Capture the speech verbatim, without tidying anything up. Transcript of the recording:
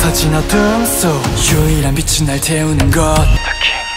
터진 어둠 속 유일한 빛이 날 태우는 것